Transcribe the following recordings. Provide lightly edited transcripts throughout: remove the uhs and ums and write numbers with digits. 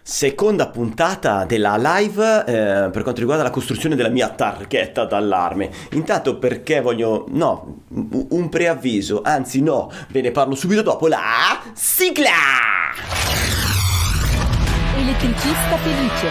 Seconda puntata della live per quanto riguarda la costruzione della mia targhetta d'allarme. Intanto perché voglio, un preavviso, anzi no, ve ne parlo subito dopo la sigla! Elettricista felice.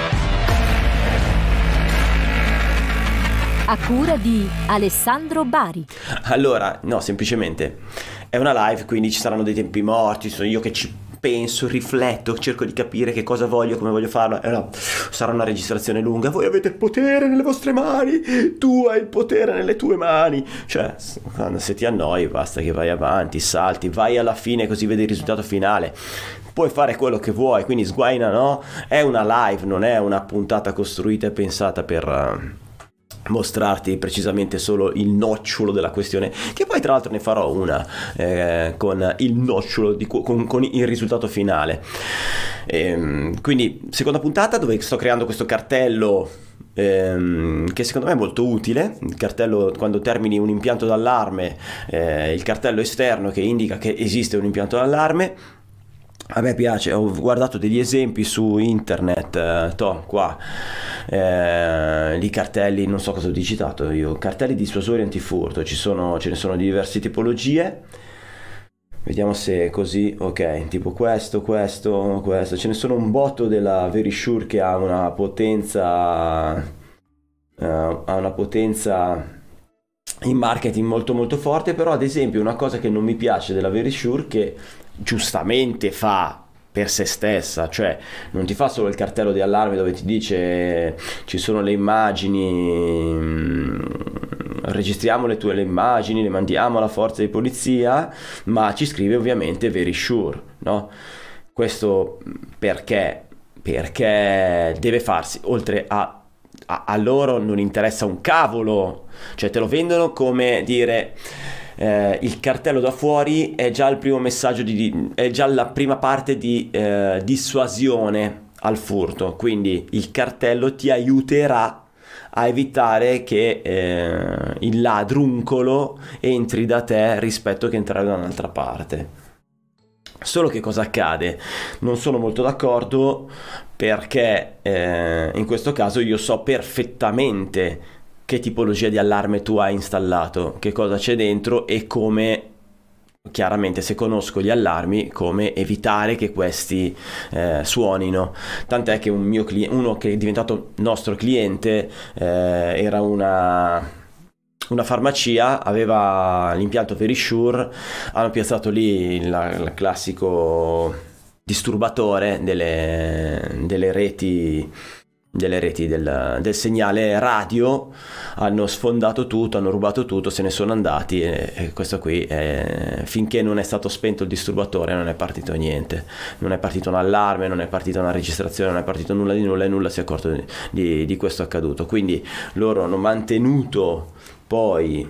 A cura di Alessandro Bari. Allora, no, semplicemente è una live, quindi ci saranno dei tempi morti, sono io che ci penso, rifletto, cerco di capire che cosa voglio, come voglio farlo. No, sarà una registrazione lunga. Voi avete il potere nelle vostre mani, tu hai il potere nelle tue mani. Cioè, se ti annoi basta che vai avanti, salti, vai alla fine così vedi il risultato finale. Puoi fare quello che vuoi, quindi sguaina, no? È una live, non è una puntata costruita e pensata per mostrarti precisamente solo il nocciolo della questione, che poi tra l'altro ne farò una con il nocciolo con il risultato finale. Quindi seconda puntata dove sto creando questo cartello che secondo me è molto utile, il cartello quando termini un impianto d'allarme, il cartello esterno che indica che esiste un impianto d'allarme. A me piace, ho guardato degli esempi su internet, qua, di cartelli, non so cosa ho digitato io, cartelli dissuasori antifurto, ce ne sono di diverse tipologie, vediamo se è così, ok, tipo questo, ce ne sono un botto della Verisure che ha una potenza in marketing molto molto forte, però ad esempio una cosa che non mi piace della Verisure, che giustamente fa per se stessa, cioè non ti fa solo il cartello di allarme dove ti dice ci sono le immagini, registriamo le tue immagini, le mandiamo alla forza di polizia, ma ci scrive ovviamente Verisure, no? Questo perché deve farsi, oltre a loro non interessa un cavolo, cioè te lo vendono come dire il cartello da fuori è già il primo messaggio, è già la prima parte di dissuasione al furto, quindi il cartello ti aiuterà a evitare che il ladruncolo entri da te rispetto che entrare da un'altra parte. Solo che cosa accade? Non sono molto d'accordo perché in questo caso io so perfettamente che tipologia di allarme tu hai installato, che cosa c'è dentro e come, chiaramente se conosco gli allarmi, come evitare che questi suonino. Tant'è che uno che è diventato nostro cliente era una farmacia, aveva l'impianto Verisure, hanno piazzato lì il classico disturbatore delle reti del segnale radio, hanno sfondato tutto, hanno rubato tutto, se ne sono andati e questo qui finché non è stato spento il disturbatore non è partito niente, non è partito un allarme, non è partita una registrazione, non è partito nulla di nulla e nulla si è accorto di questo accaduto. Quindi loro hanno mantenuto poi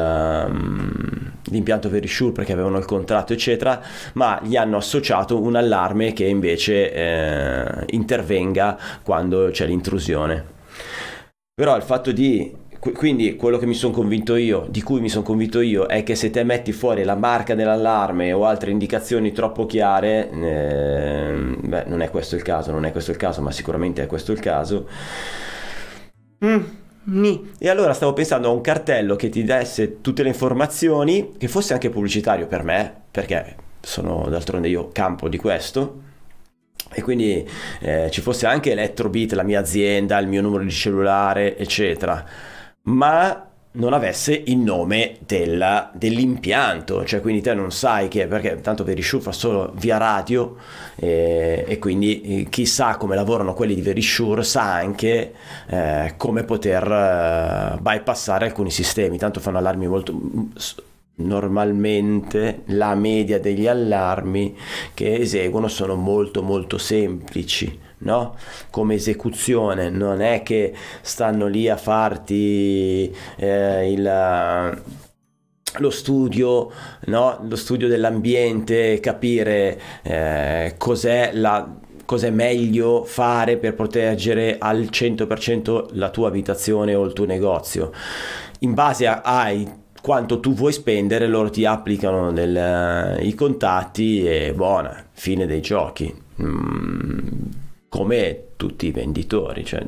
l'impianto Verisure perché avevano il contratto eccetera, ma gli hanno associato un allarme che invece intervenga quando c'è l'intrusione. Però il fatto quindi quello che di cui mi sono convinto io è che se te metti fuori la marca dell'allarme o altre indicazioni troppo chiare, non è questo il caso, ma sicuramente è questo il caso. E allora stavo pensando a un cartello che ti desse tutte le informazioni, che fosse anche pubblicitario per me, perché d'altronde io campo di questo, e quindi ci fosse anche Electrobit, la mia azienda, il mio numero di cellulare eccetera, ma non avesse il nome dell'impianto, cioè quindi te non sai che, perché tanto Verisure fa solo via radio e quindi chissà come lavorano quelli di Verisure, sa anche come poter bypassare alcuni sistemi, tanto fanno allarmi molto. Normalmente la media degli allarmi che eseguono sono molto molto semplici, no? Come esecuzione, non è che stanno lì a farti lo studio, no? Lo studio dell'ambiente, capire cos'è meglio fare per proteggere al 100% la tua abitazione o il tuo negozio. In base ai quanto tu vuoi spendere, loro ti applicano i contatti e buona, fine dei giochi. come tutti i venditori, cioè,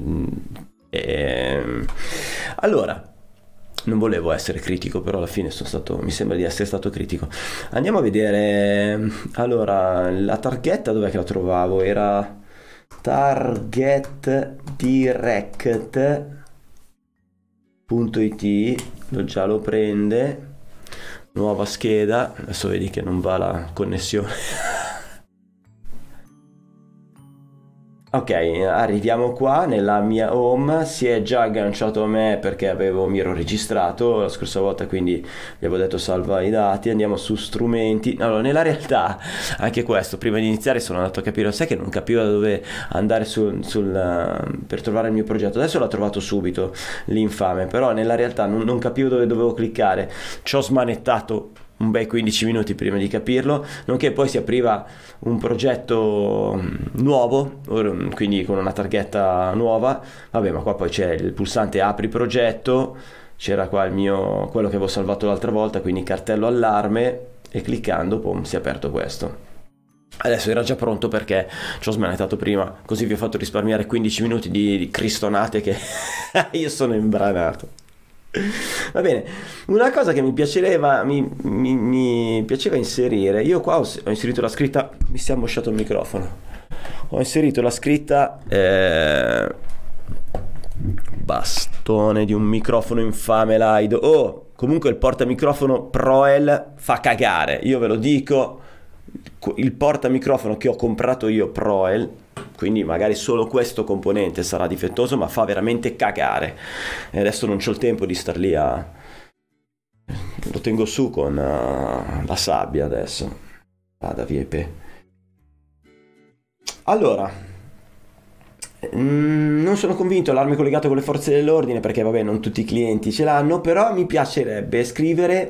allora non volevo essere critico, però alla fine mi sembra di essere stato critico. Andiamo a vedere, allora, la targhetta dov'è che la trovavo? Era targetdirect.it, già lo prende, nuova scheda, adesso vedi che non va la connessione. Ok, arriviamo qua nella mia home, si è già agganciato a me perché mi ero registrato la scorsa volta, quindi gli avevo detto salva i dati, andiamo su strumenti. Allora, nella realtà, anche questo, prima di iniziare sono andato a capire, sai che non capivo da dove andare per trovare il mio progetto, adesso l'ho trovato subito, l'infame, però nella realtà non capivo dove dovevo cliccare, ci ho smanettato un bei 15 minuti prima di capirlo, nonché poi si apriva un progetto nuovo, quindi con una targhetta nuova, vabbè, ma qua poi c'è il pulsante apri progetto, c'era qua quello che avevo salvato l'altra volta, quindi cartello allarme, e cliccando pom, si è aperto questo. Adesso era già pronto perché ci ho smanettato prima, così vi ho fatto risparmiare 15 minuti di cristonate che io sono imbranato. Va bene, una cosa che mi piaceva inserire, io qua ho inserito la scritta, mi si è ammosciato il microfono, ho inserito la scritta bastone di un microfono infame laido, comunque il portamicrofono Proel fa cagare, io ve lo dico, il portamicrofono che ho comprato io Proel, quindi magari solo questo componente sarà difettoso, ma fa veramente cagare, e adesso non c'ho il tempo di star lì lo tengo su con la sabbia adesso, vada viepe. Allora, non sono convinto allarme collegato con le forze dell'ordine, perché vabbè, non tutti i clienti ce l'hanno, però mi piacerebbe scrivere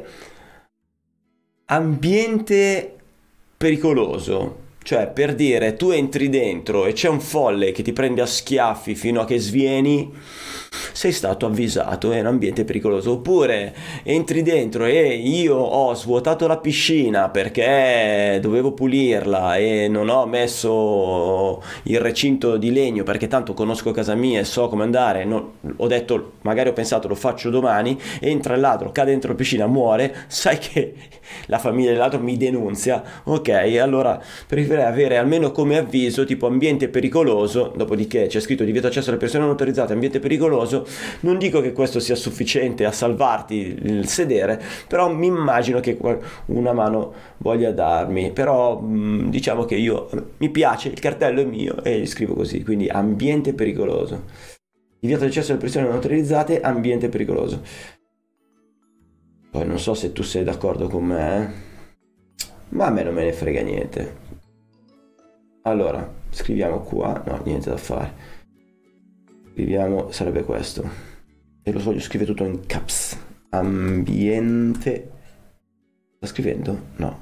ambiente pericoloso, cioè per dire, tu entri dentro e c'è un folle che ti prende a schiaffi fino a che svieni, sei stato avvisato, è un ambiente pericoloso. Oppure entri dentro e io ho svuotato la piscina perché dovevo pulirla e non ho messo il recinto di legno perché tanto conosco casa mia e so come andare, ho detto, magari ho pensato lo faccio domani, entra il ladro, cade dentro la piscina, muore, sai che la famiglia del ladro mi denunzia, ok, allora preferirei avere almeno come avviso tipo ambiente pericoloso, dopodiché c'è scritto divieto accesso alle persone non autorizzate, ambiente pericoloso. Non dico che questo sia sufficiente a salvarti il sedere, però mi immagino che una mano voglia darmi, però diciamo che mi piace, il cartello è mio e scrivo così, quindi ambiente pericoloso, divieto accesso alle persone non autorizzate, ambiente pericoloso. Poi non so se tu sei d'accordo con me, ma a me non me ne frega niente. Allora, scriviamo qua, no, niente da fare. Scriviamo, sarebbe questo. E lo voglio scrivere tutto in caps. Ambiente. Sta scrivendo? No.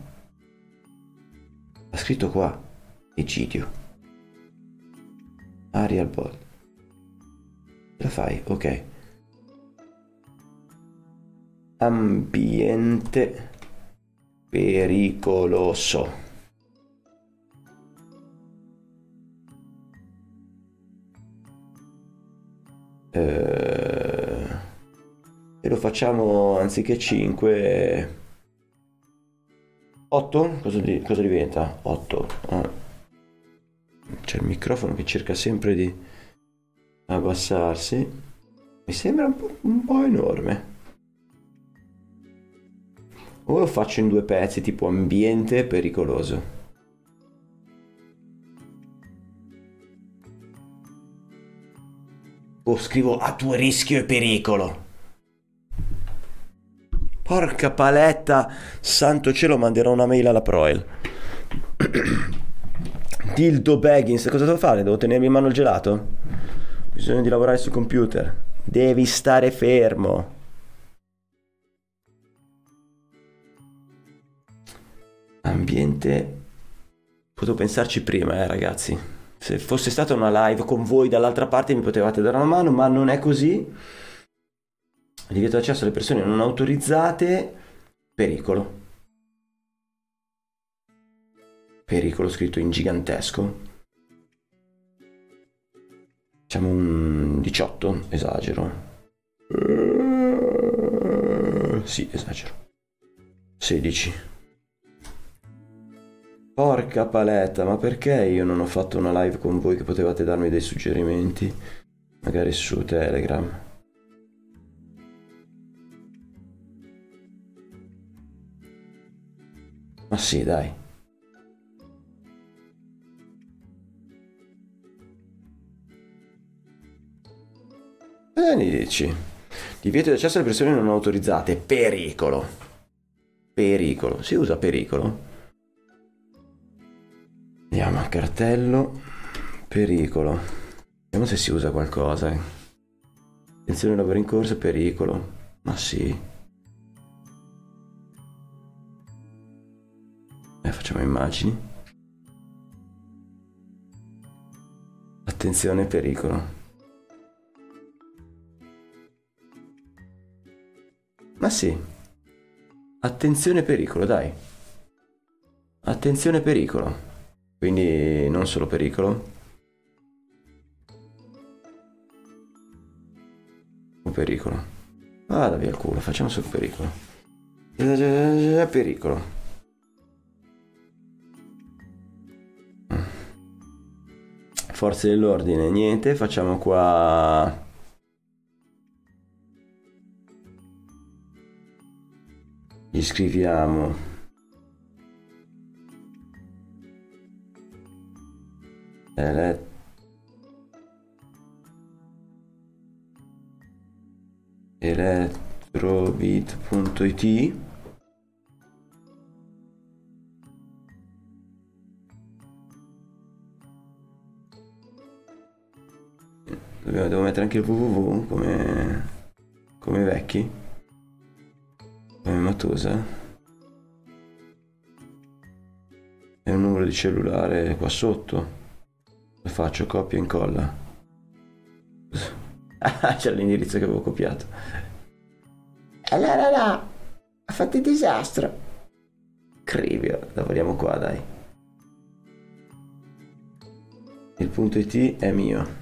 Ha scritto qua. Egidio. Arial Bold. La fai? Ok. Ambiente pericoloso. E lo facciamo anziché 5 8? Cosa diventa? 8. C'è il microfono che cerca sempre di abbassarsi, mi sembra un po' enorme. O lo faccio in 2 pezzi tipo ambiente pericoloso. O scrivo a tuo rischio e pericolo. Porca paletta, santo cielo, manderò una mail alla Proel. Dildo Baggins, cosa devo fare? Devo tenermi in mano il gelato? Bisogna di lavorare sul computer. Devi stare fermo. Ambiente. Potevo pensarci prima, ragazzi. Se fosse stata una live con voi dall'altra parte mi potevate dare una mano, ma non è così. Divieto accesso alle persone non autorizzate. Pericolo. Pericolo scritto in gigantesco. Facciamo un 18, esagero. Sì, esagero. 16. Porca paletta, ma perché io non ho fatto una live con voi che potevate darmi dei suggerimenti? Magari su Telegram. Ma sì, dai. Ne dici? Divieto di accesso alle persone non autorizzate. Pericolo. Pericolo. Si usa pericolo? Andiamo a cartello. Pericolo. Vediamo se si usa qualcosa. Attenzione, lavoro in corso, pericolo. Ma sì. Facciamo immagini. Attenzione, pericolo. Ma sì. Attenzione, pericolo, dai. Attenzione, pericolo. Quindi non solo pericolo. O pericolo. Vada via il culo, facciamo solo pericolo. Pericolo. Forze dell'ordine, niente, facciamo qua. Gli scriviamo elettrobit.it. Devo mettere anche il www come vecchi, come Matusa, e un numero di cellulare qua sotto. Lo faccio copia e incolla. C'è l'indirizzo che avevo copiato. Allora, ha fatto il disastro. Crivio, lavoriamo qua, dai. Il punto .it è mio.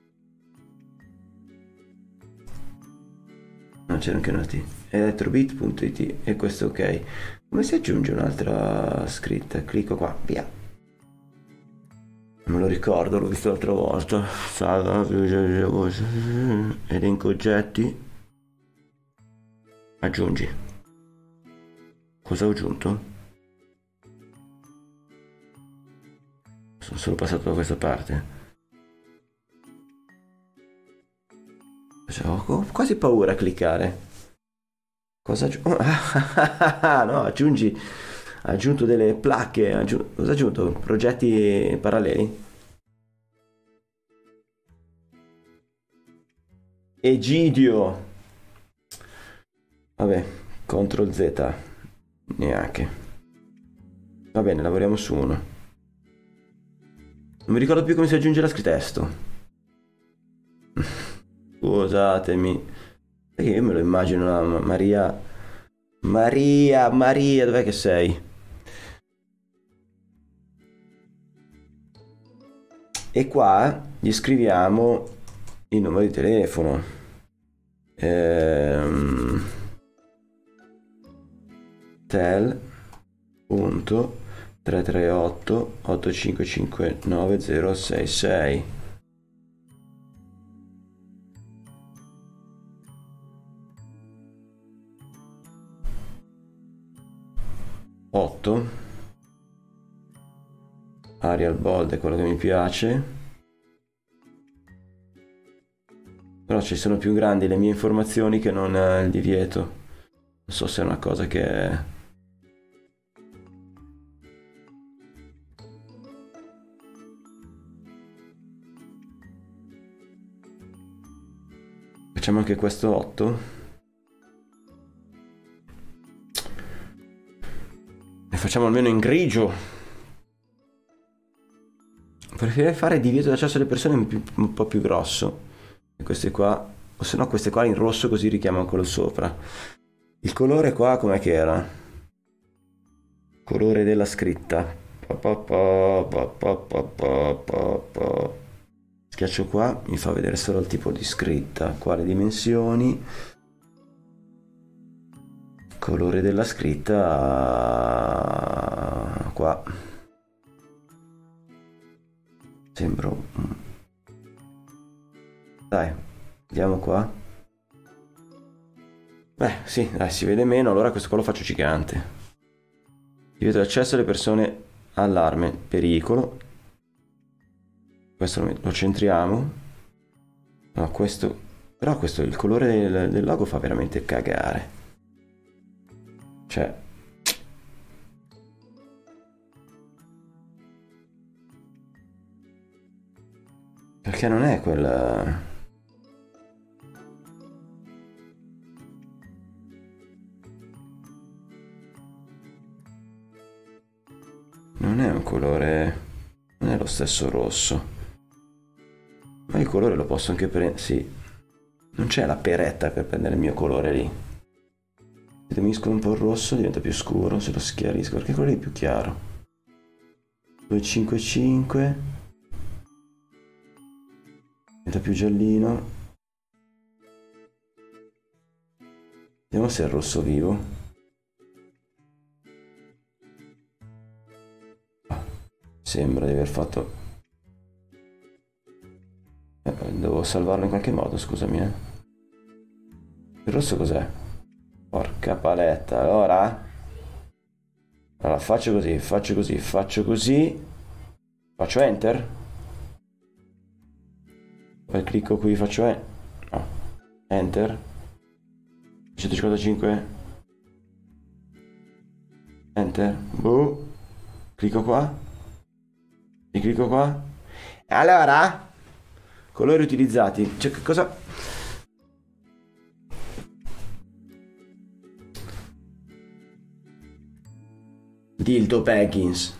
No, c'era anche una T. Elettrobit.it, e questo ok. Come si aggiunge un'altra scritta? Clicco qua, via. Me lo ricordo, l'ho visto l'altra volta. Elenco oggetti. Aggiungi. Cosa ho aggiunto? Sono solo passato da questa parte. Ho quasi paura a cliccare. Cosa aggiungo? No, aggiungi. Ha aggiunto delle placche. Cosa ha aggiunto? Progetti paralleli? Egidio. Vabbè, CTRL Z. Neanche. Va bene, lavoriamo su uno. Non mi ricordo più come si aggiunge la testo. Scusatemi. Perché io me lo immagino una Maria. Maria, dov'è che sei? E qua gli scriviamo il numero di telefono. Tel.338 8559 066. Arial Bold è quello che mi piace, però ci sono più grandi le mie informazioni che non il divieto. Non so se è una cosa che facciamo anche questo 8 e facciamo almeno in grigio. Preferirei fare divieto d'accesso alle persone un po' più grosso. E queste qua, o se no queste qua in rosso, così richiamano quello sopra. Il colore qua com'è che era? Colore della scritta. Si Schiaccio qua, mi fa vedere solo il tipo di scritta, quale dimensioni, colore della scritta, qua. Sembro... Dai, andiamo qua. Beh, sì, dai, si vede meno, allora questo qua lo faccio gigante. Divieto l'accesso alle persone, allarme, pericolo. Questo lo centriamo. No, questo... Però questo, il colore del logo fa veramente cagare. Cioè... Perché non è quel... Non è un colore... Non è lo stesso rosso. Ma il colore lo posso anche prendere... Sì. Non c'è la peretta per prendere il mio colore lì. Se miscolo un po' il rosso diventa più scuro, se lo schiarisco, perché quello lì è più chiaro. 255. Diventa più giallino. Vediamo se è il rosso vivo. Sembra di aver fatto... devo salvarlo in qualche modo, scusami. Il rosso cos'è? Porca paletta, allora faccio così, faccio così, faccio così. Faccio enter. Poi clicco qui, faccio no. Enter. 155. Enter. Boh. Clicco qua. E clicco qua. Allora, colori utilizzati. Cioè, che cosa... Dildo Baggins.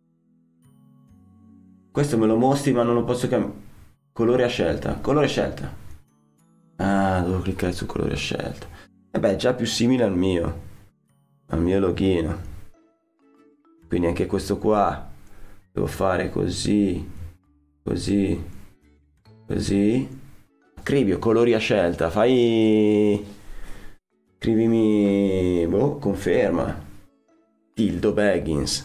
Questo me lo mostri ma non lo posso cambiare. Colore a scelta. Colore a scelta. Ah, devo cliccare su colore a scelta. E beh, è già più simile al mio. Al mio login. Quindi anche questo qua devo fare così. Così. Così. Scrivi colori a scelta. Fai... Scrivimi... Boh, conferma. Dildo Baggins.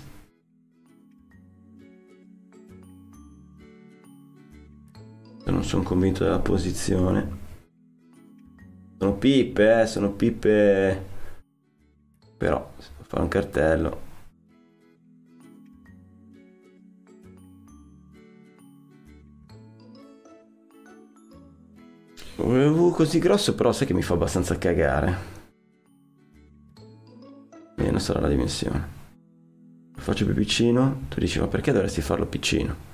Non sono convinto della posizione. Sono pippe, sono pippe. Però, se devo fare un cartello. Volevo così grosso, però sai che mi fa abbastanza cagare. Meno sarà la dimensione. Lo faccio più piccino. Tu dici, ma perché dovresti farlo piccino?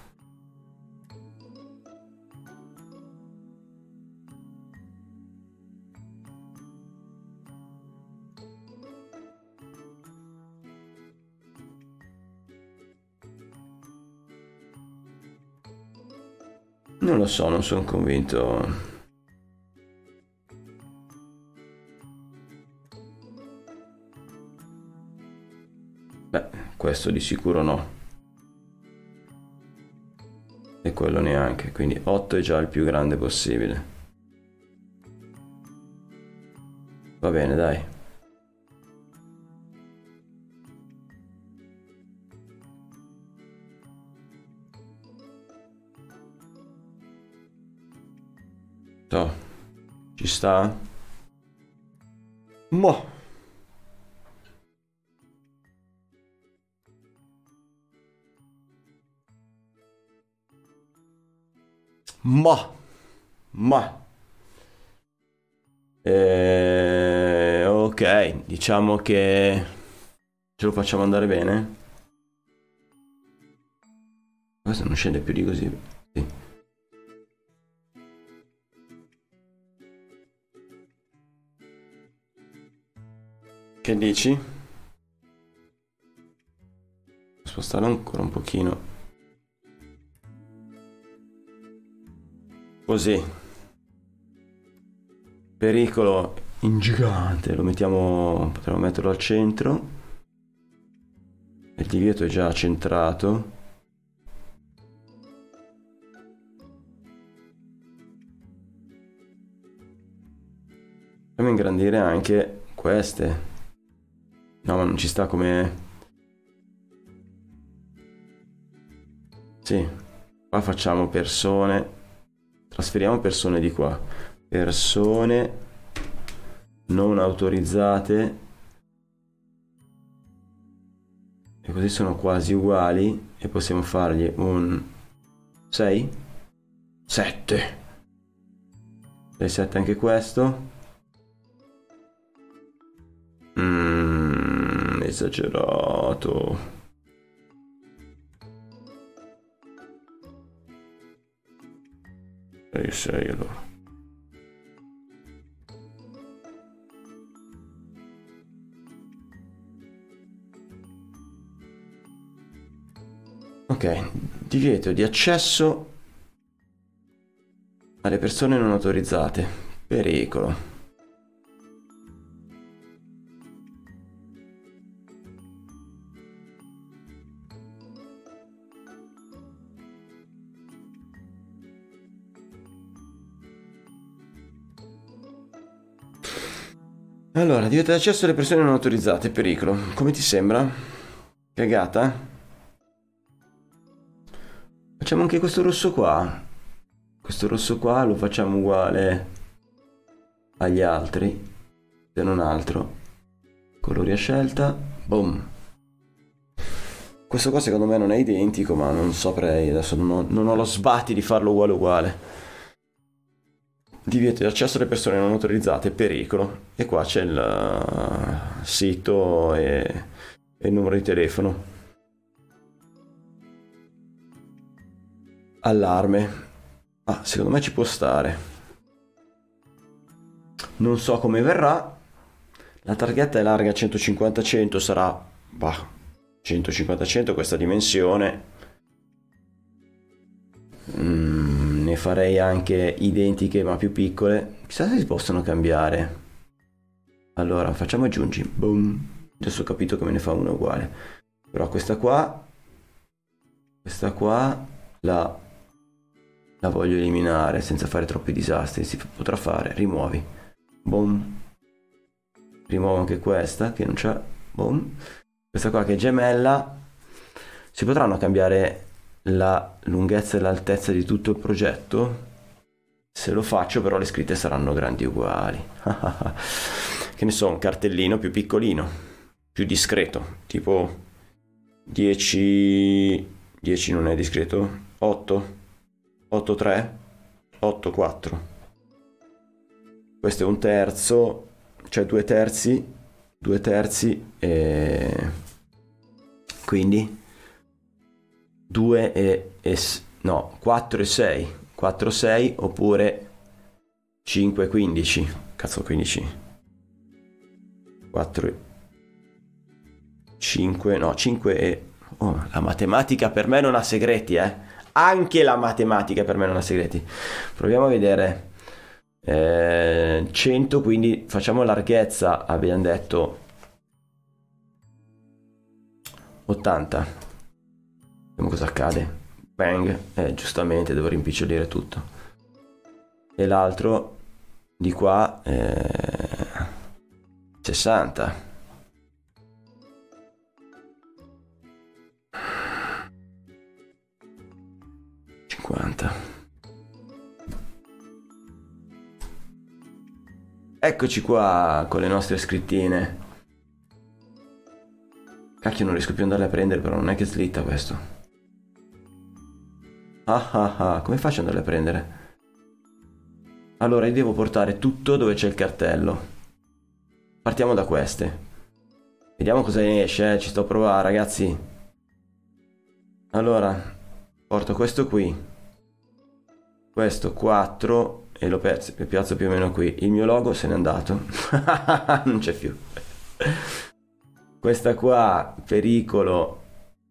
Non lo so, non sono convinto. Beh, questo di sicuro no. E quello neanche, quindi 8 è già il più grande possibile. Va bene, dai. So, ci sta? Mo. Ok, diciamo che ce lo facciamo andare bene. Questo non scende più di così. Sì. Che dici? Spostarlo ancora un pochino. Così. Pericolo in gigante. Lo mettiamo. Potremmo metterlo al centro. Il divieto è già centrato. potremmo ingrandire anche queste. No, ma non ci sta come... Sì, qua facciamo persone, trasferiamo persone di qua, persone non autorizzate, e così sono quasi uguali e possiamo fargli un 6, 7, 6, 7 anche questo. Esagerato. Sei allora. Ok, divieto di accesso alle persone non autorizzate. Pericolo. Allora, divieto di accesso alle persone non autorizzate. Pericolo. Come ti sembra? Cagata? Facciamo anche questo rosso qua. Questo rosso qua lo facciamo uguale agli altri, se non altro. Colori a scelta. Boom. Questo qua secondo me non è identico, ma non saprei. Adesso non ho lo sbatti di farlo uguale uguale. Divieto di accesso alle persone non autorizzate. Pericolo. E qua c'è il sito e il numero di telefono. Allarme. Ah, secondo me ci può stare. Non so come verrà. La targhetta è larga 150-100, sarà 150-100 questa dimensione. Ne farei anche identiche ma più piccole. Chissà se si possono cambiare. Allora facciamo aggiungi. Boom. Adesso ho capito che me ne fa una uguale. Però questa qua la voglio eliminare senza fare troppi disastri. Si potrà fare. Rimuovi. Boom. Rimuovo anche questa che non c'è. Boom. Questa qua che è gemella. Si potranno cambiare la lunghezza e l'altezza di tutto il progetto? Se lo faccio però le scritte saranno grandi uguali. Che ne so, un cartellino più piccolino, più discreto, tipo 10 non è discreto, 8 3 8 4. Questo è un terzo, cioè 2/3 e quindi 4 e 6, 4 6 oppure 5 15. Cazzo, 15. 4 5, no, 5 e la matematica per me non ha segreti, Anche la matematica per me non ha segreti. Proviamo a vedere. 100, quindi facciamo larghezza, abbiamo detto 80. Vediamo cosa accade. Bang. Giustamente devo rimpicciolire tutto. E l'altro di qua 60. Eccoci qua con le nostre scrittine. Cacchio, non riesco più ad andarle a prendere, però non è che slitta questo. Come faccio ad andarle a prendere? Allora, io devo portare tutto dove c'è il cartello. Partiamo da queste. Vediamo cosa ne esce, ci sto a provare, ragazzi. Allora, porto questo qui. Questo 4 e lo piazzo più o meno qui. Il mio logo se n'è andato. Non c'è più. Questa qua, pericolo,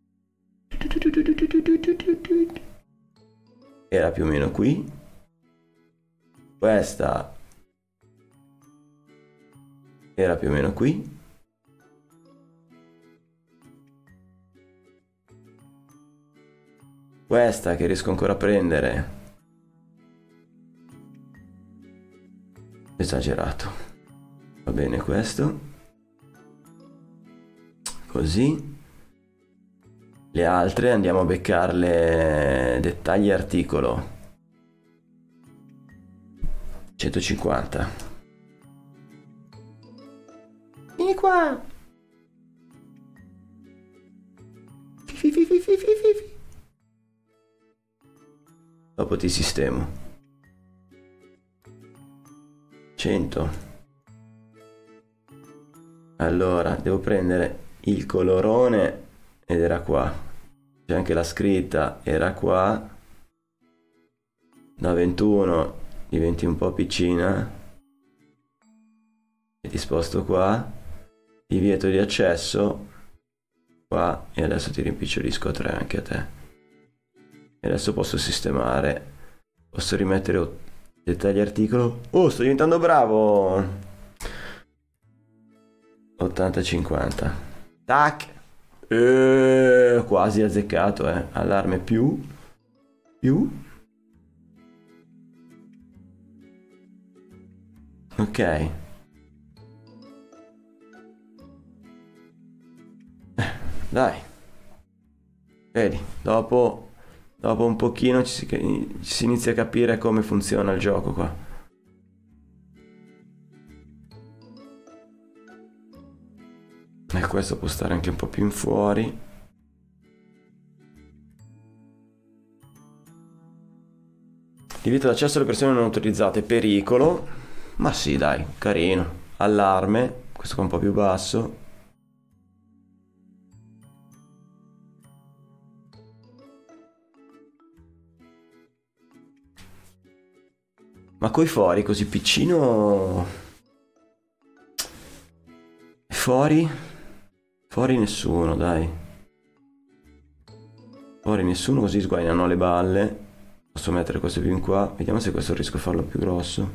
era più o meno qui. Questa era più o meno qui. Questa che riesco ancora a prendere. Esagerato. Va bene questo. Così. Le altre andiamo a beccarle. Dettagli articolo 150. Vieni qua. Dopo ti sistemo. 100. Allora devo prendere il colorone ed era qua. C'è anche la scritta, era qua. Da 21 diventi un po' piccina. E ti sposto qua. Divieto di accesso qua e adesso ti rimpicciolisco a 3 anche a te. E adesso posso sistemare. Posso rimettere dettagli articolo. Oh, sto diventando bravo. 80-50. Tac. Quasi azzeccato, allarme più. Ok. Dai. Vedi, dopo un pochino ci si inizia a capire come funziona il gioco qua. E questo può stare anche un po' più in fuori. Divieto d'accesso alle persone non autorizzate. Pericolo. Ma sì, dai, carino. Allarme. Questo qua un po' più basso. Ma coi fori così piccino. Fuori nessuno, dai. Fuori nessuno, così sguagliano le balle. Posso mettere questo più in qua. Vediamo se questo riesco a farlo più grosso.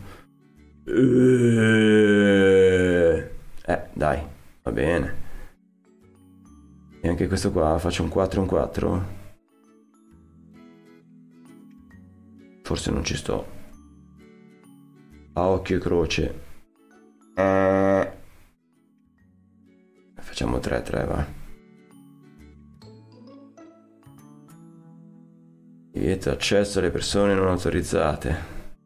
Dai, va bene. E anche questo qua faccio un 4 un 4. Forse non ci sto. A occhio e croce. Facciamo 3-3, va. Divieto accesso alle persone non autorizzate.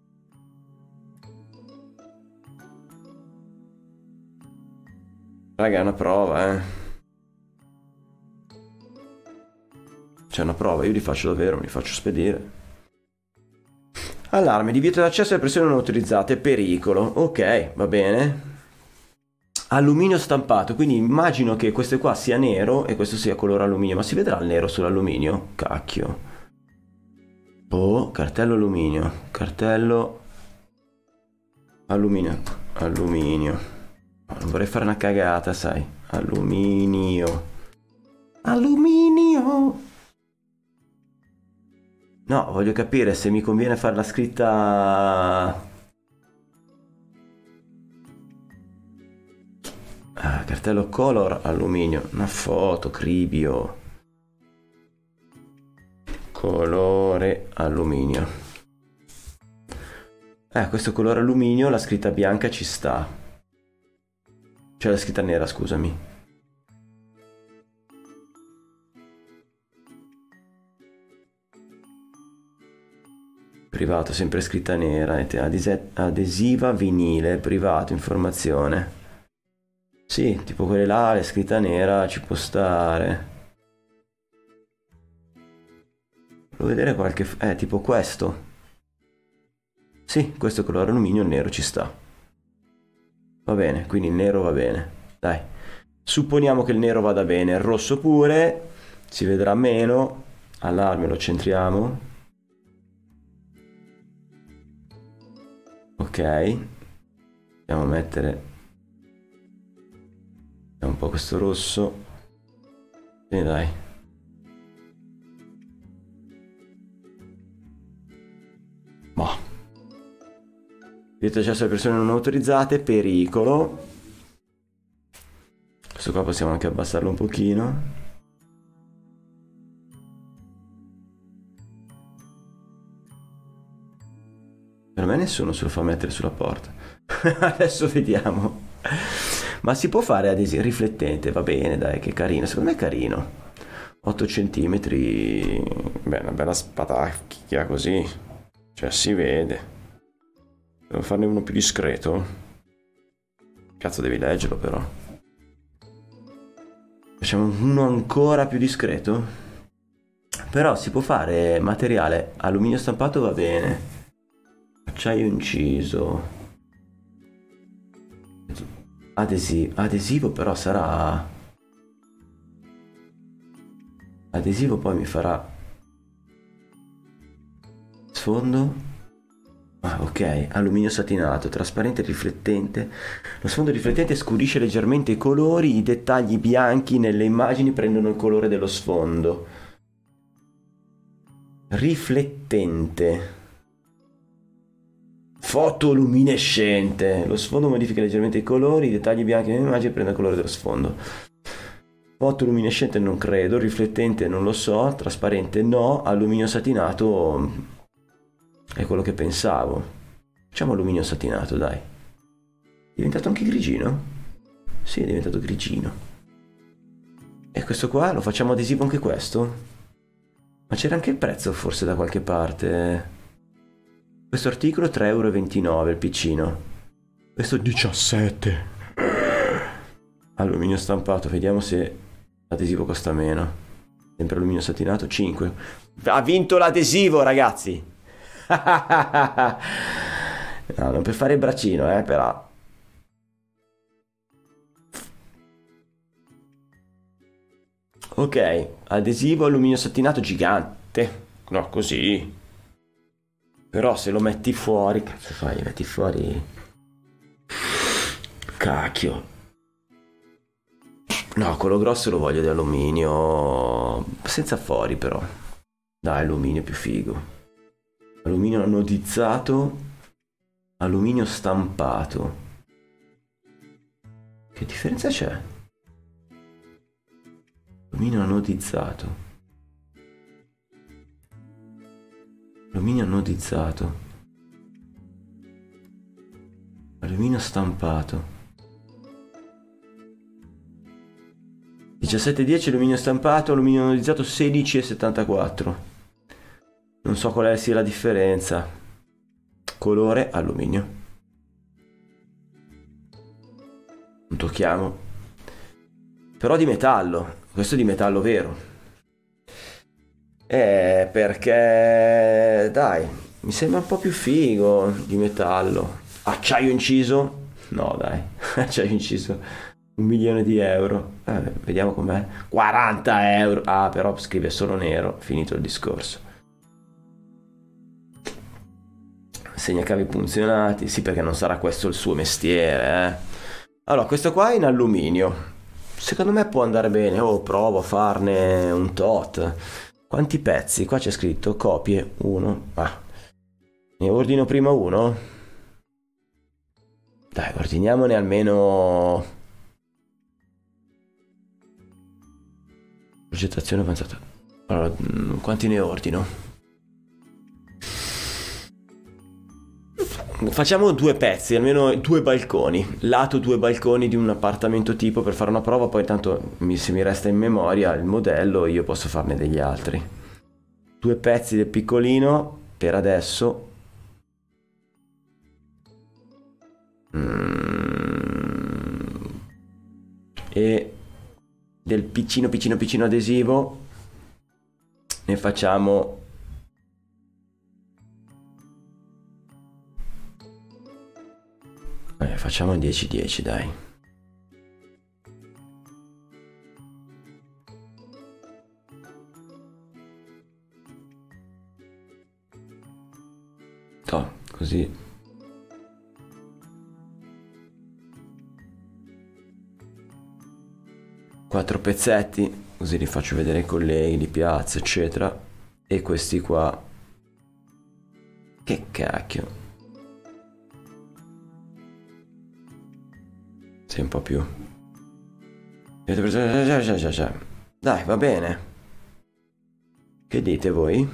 Raga, è una prova, C'è una prova, io li faccio davvero, me li faccio spedire. Allarme, divieto d'accesso alle persone non autorizzate, pericolo. Ok, va bene. Alluminio stampato, quindi immagino che questo qua sia nero e questo sia colore alluminio, ma si vedrà il nero sull'alluminio? Cacchio. Oh, cartello alluminio, cartello alluminio. Non vorrei fare una cagata, sai. Alluminio. No, voglio capire se mi conviene fare la scritta. Cartello color alluminio. Una foto, cribio. Colore alluminio. Questo colore alluminio, la scritta bianca ci sta. Cioè la scritta nera, scusami. Privato, sempre scritta nera. Adesiva vinile, privato, informazione. Sì, tipo quelle là, la scritta nera ci può stare. Volevo vedere qualche. Tipo questo. Sì, questo colore alluminio, il nero ci sta. Va bene, quindi il nero va bene. Dai. Supponiamo che il nero vada bene, il rosso pure. Si vedrà meno. Allarme lo centriamo. Ok. Andiamo a mettere un po' questo rosso. E dai. Boh. Divieto accesso alle persone non autorizzate, pericolo. Questo qua possiamo anche abbassarlo un pochino. Per me nessuno se lo fa mettere sulla porta. Adesso vediamo. Ma si può fare adesivo riflettente, va bene, dai, che carino, secondo me è carino. 8 centimetri, beh, una bella spatacchia così, cioè si vede. Devo farne uno più discreto. Cazzo, devi leggerlo però. Facciamo uno ancora più discreto. Però si può fare materiale alluminio stampato, va bene. Acciaio inciso. Adesivo però sarà... Adesivo poi mi farà... Sfondo... Ah, ok, alluminio satinato, trasparente e riflettente. Lo sfondo riflettente scurisce leggermente i colori, i dettagli bianchi nelle immagini prendono il colore dello sfondo. Riflettente. Fotoluminescente. Lo sfondo modifica leggermente i colori, i dettagli bianchi nelle immagini prendono il colore dello sfondo. Fotoluminescente non credo, riflettente non lo so, trasparente no, alluminio satinato è quello che pensavo. Facciamo alluminio satinato, dai. È diventato anche grigino? Sì, è diventato grigino. E questo qua lo facciamo adesivo anche questo? Ma c'era anche il prezzo forse da qualche parte. Questo articolo 3,29 € il piccino. Questo 17. Alluminio stampato, vediamo se l'adesivo costa meno. Sempre alluminio satinato 5. Ha vinto l'adesivo, ragazzi. No, non per fare il braccino, però. Ok, adesivo alluminio satinato gigante. No, così. Però se lo metti fuori, cazzo fai? Metti fuori. Cacchio. No, quello grosso lo voglio di alluminio. Senza fori però. Dai, alluminio più figo. Alluminio anodizzato. Alluminio stampato. Che differenza c'è? Alluminio anodizzato. Alluminio anodizzato. Alluminio stampato. 17,10 alluminio stampato, alluminio anodizzato 16,74. Non so quale sia la differenza. Colore alluminio. Non tocchiamo. Però di metallo. Questo è di metallo vero. Perché... Dai, mi sembra un po' più figo di metallo. Acciaio inciso? No, dai. Acciaio inciso. 1.000.000 €. Vediamo com'è. 40 euro. Ah, però scrive solo nero. Finito il discorso. Segnacavi punzionati. Sì, perché non sarà questo il suo mestiere, Allora, questo qua è in alluminio. Secondo me può andare bene. Oh, provo a farne un tot. Quanti pezzi? Qua c'è scritto copie 1. Ne ordino prima uno? Dai, ordiniamone almeno... Progettazione avanzata. Allora, quanti ne ordino? Facciamo 2 pezzi, almeno 2 balconi. Lato 2 balconi di un appartamento tipo per fare una prova. Poi tanto se mi resta in memoria il modello io posso farne degli altri. 2 pezzi del piccolino per adesso. E del piccino adesivo ne facciamo facciamo 10-10, dai. Così 4 pezzetti, così li faccio vedere ai colleghi di piazza eccetera. E questi qua, che cacchio, sei un po' più, dai, va bene. Che dite voi?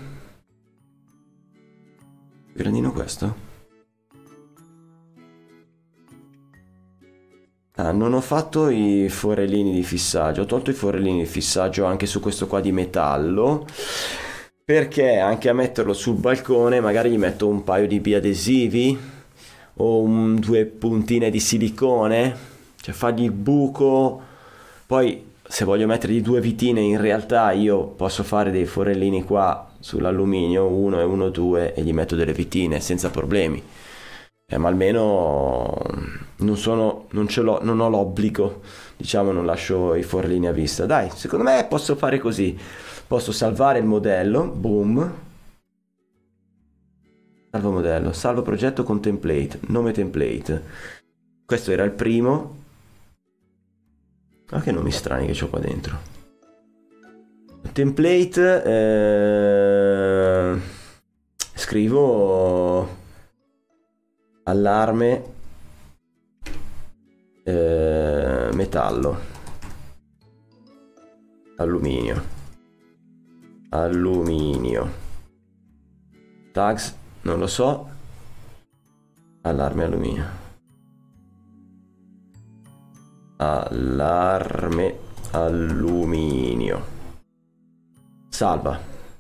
Grandino questo? Non ho fatto i forellini di fissaggio, ho tolto i forellini di fissaggio anche su questo qua di metallo, perché anche a metterlo sul balcone magari gli metto un paio di biadesivi o due puntine di silicone, cioè fargli il buco. Poi se voglio mettergli due vitine, in realtà io posso fare dei forellini qua sull'alluminio, 1 e 1, 2, e gli metto delle vitine senza problemi. Ma almeno non ho l'obbligo, diciamo, non lascio i forellini a vista. Dai, secondo me posso fare così. Posso salvare il modello, boom. Salvo modello, salvo progetto con template, nome template. Questo era il primo. Ah, che nomi strani che c'ho qua dentro. Template, scrivo allarme metallo, alluminio, tags non lo so, allarme alluminio, salva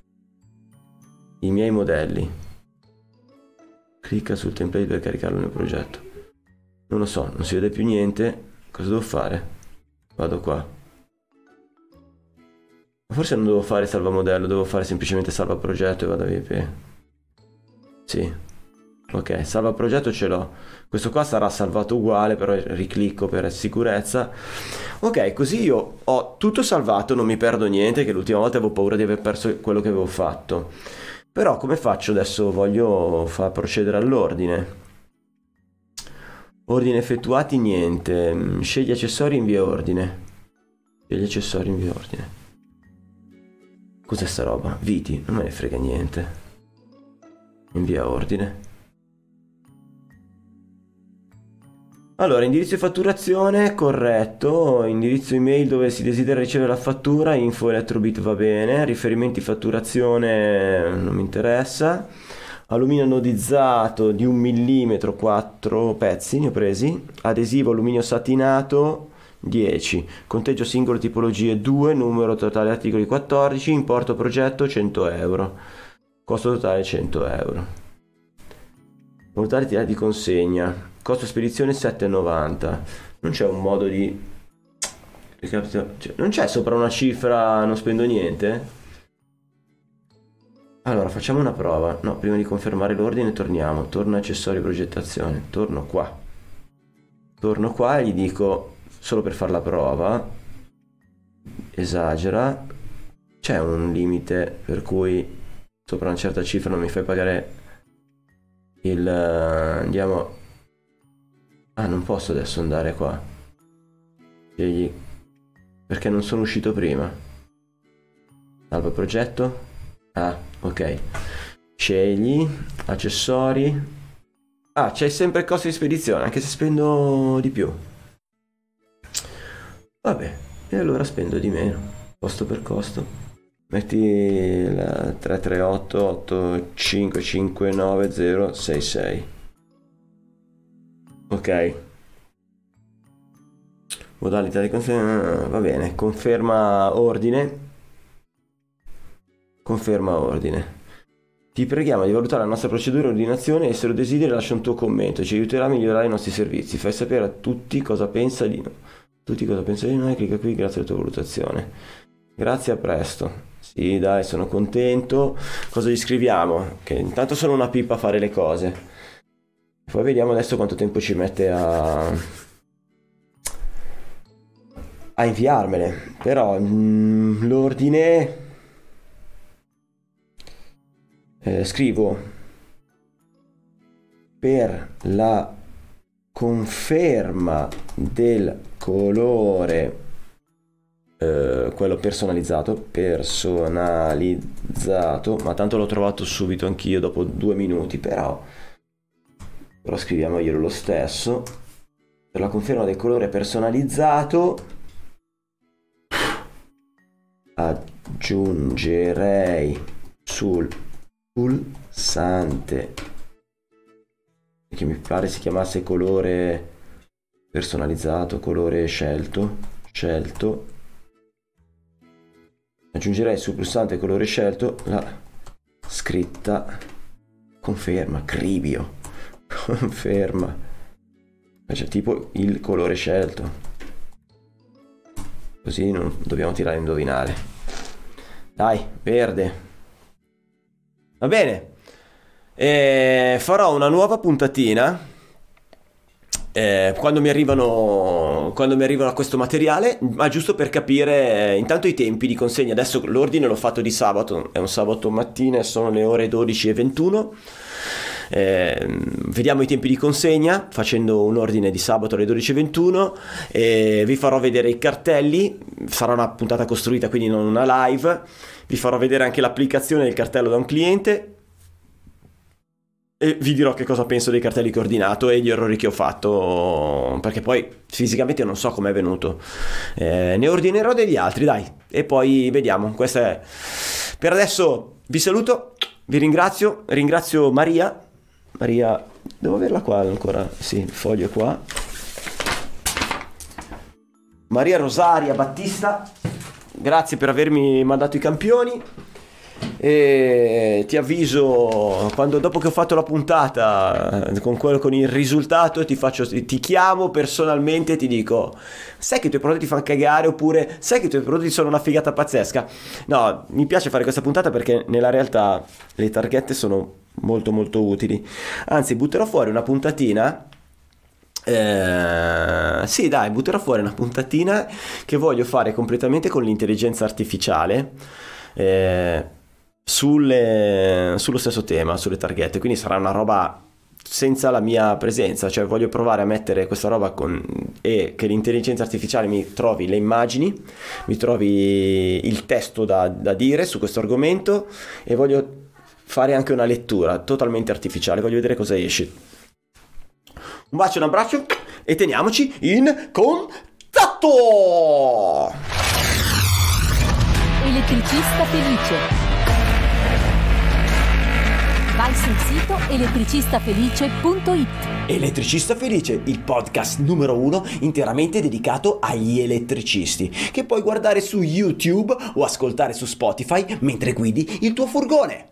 i miei modelli, clicca sul template per caricarlo nel progetto. Non lo so, non si vede più niente. Cosa devo fare? Vado qua. Forse non devo fare salva modello, devo fare semplicemente salva progetto e vado via. Sì. Ok, salva progetto ce l'ho. Questo qua sarà salvato uguale, però riclicco per sicurezza. Ok, così io ho tutto salvato, non mi perdo niente, che l'ultima volta avevo paura di aver perso quello che avevo fatto. Però come faccio adesso? Voglio far procedere all'ordine. Ordine effettuati, niente. Scegli accessori, invia ordine. Scegli accessori, invia ordine. Cos'è sta roba? Viti, non me ne frega niente. Invia ordine. Allora, indirizzo di fatturazione, corretto. Indirizzo email dove si desidera ricevere la fattura, info elettrobit va bene. Riferimenti fatturazione non mi interessa. Alluminio anodizzato di 1 mm, 4 pezzi ne ho presi. Adesivo alluminio satinato 10. Conteggio singolo tipologie 2. Numero totale articoli 14. Importo progetto 100 euro. Costo totale 100 euro. Modalità di consegna. Costo spedizione 7,90. Non c'è un modo di... non c'è sopra una cifra non spendo niente? Allora facciamo una prova. No, prima di confermare l'ordine torniamo. Torno accessori progettazione. Torno qua e gli dico, solo per fare la prova, esagera. C'è un limite per cui sopra una certa cifra non mi fai pagare il... andiamo... Ah, non posso adesso andare qua. Perché non sono uscito prima. Salva progetto. Ah, ok. Scegli accessori. Ah, c'è sempre il costo di spedizione, anche se spendo di più. Vabbè, e allora spendo di meno, costo per costo. Metti la 338 8559 066. Ok. Modalità di consegna, va bene, conferma ordine. Ti preghiamo di valutare la nostra procedura di ordinazione e se lo desideri lascia un tuo commento, ci aiuterà a migliorare i nostri servizi. Fai sapere a tutti cosa pensa di noi. Clicca qui, grazie alla tua valutazione. Grazie, a presto. Sì, dai, sono contento. Cosa gli scriviamo? Che intanto sono una pippa a fare le cose. Poi vediamo adesso quanto tempo ci mette a inviarmele. Però l'ordine scrivo per la conferma del colore, quello personalizzato, ma tanto l'ho trovato subito anch'io dopo 2 minuti, però scriviamoglielo lo stesso. Per la conferma del colore personalizzato aggiungerei sul pulsante, che mi pare si chiamasse colore personalizzato, colore scelto, aggiungerei sul pulsante colore scelto la scritta conferma, Cribio, conferma, cioè tipo il colore scelto, così non dobbiamo tirare a indovinare. Dai, verde. Va bene, farò una nuova puntatina quando mi arrivano a questo materiale, ma giusto per capire intanto i tempi di consegna. Adesso l'ordine l'ho fatto di sabato, è un sabato mattina e sono le ore 12:21. Vediamo i tempi di consegna facendo un ordine di sabato alle 12:21 e vi farò vedere i cartelli. Sarà una puntata costruita, quindi non una live. Vi farò vedere anche l'applicazione del cartello da un cliente e vi dirò che cosa penso dei cartelli che ho ordinato e gli errori che ho fatto, perché poi fisicamente non so com'è venuto. Ne ordinerò degli altri, dai, e poi vediamo. Questo è per adesso. Vi saluto, vi ringrazio Maria, devo averla qua ancora, sì, il foglio è qua, Maria Rosaria Battista, grazie per avermi mandato i campioni. E ti avviso dopo che ho fatto la puntata con il risultato, ti chiamo personalmente e ti dico: sai che i tuoi prodotti fanno cagare, oppure sai che i tuoi prodotti sono una figata pazzesca. No, mi piace fare questa puntata perché nella realtà le targhette sono molto molto utili. Anzi, butterò fuori una puntatina. Sì, dai, butterò fuori una puntatina che voglio fare completamente con l'intelligenza artificiale, sullo stesso tema, sulle targhette. Quindi sarà una roba senza la mia presenza, cioè voglio provare a mettere questa roba e che l'intelligenza artificiale mi trovi le immagini, mi trovi il testo da dire su questo argomento, e voglio fare anche una lettura totalmente artificiale. Voglio vedere cosa esce. Un bacio, un abbraccio e teniamoci in contatto. Elettricista felice. Vai sul sito elettricistafelice.it. Elettricista Felice, il podcast numero 1 interamente dedicato agli elettricisti, che puoi guardare su YouTube o ascoltare su Spotify mentre guidi il tuo furgone.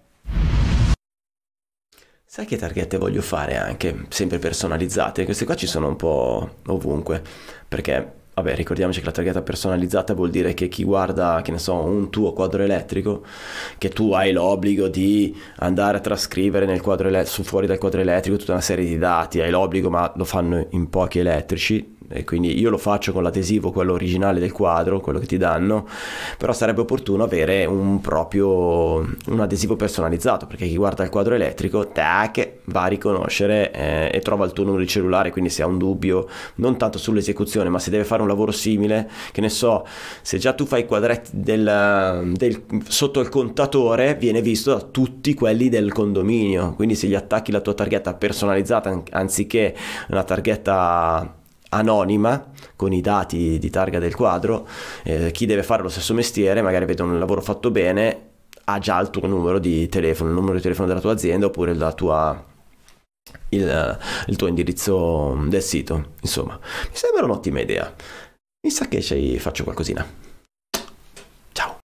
Sai che targhette voglio fare anche, sempre personalizzate? Queste qua ci sono un po' ovunque, perché vabbè, ricordiamoci che la targhetta personalizzata vuol dire che chi guarda, che ne so, un tuo quadro elettrico, che tu hai l'obbligo di andare a trascrivere nel quadro su fuori dal quadro elettrico tutta una serie di dati, hai l'obbligo, ma lo fanno in pochi elettrici, e quindi io lo faccio con l'adesivo, quello originale del quadro, quello che ti danno. Però sarebbe opportuno avere un adesivo personalizzato, perché chi guarda il quadro elettrico tac, va a riconoscere e trova il tuo numero di cellulare. Quindi se ha un dubbio non tanto sull'esecuzione, ma se deve fare un lavoro simile, che ne so, se già tu fai i quadretti sotto il contatore, viene visto da tutti quelli del condominio. Quindi se gli attacchi la tua targhetta personalizzata anziché una targhetta anonima con i dati di targa del quadro, chi deve fare lo stesso mestiere, magari vede un lavoro fatto bene, ha già il tuo numero di telefono, il numero di telefono della tua azienda, oppure il tuo indirizzo del sito. Insomma, mi sembra un'ottima idea. Mi sa che faccio qualcosina.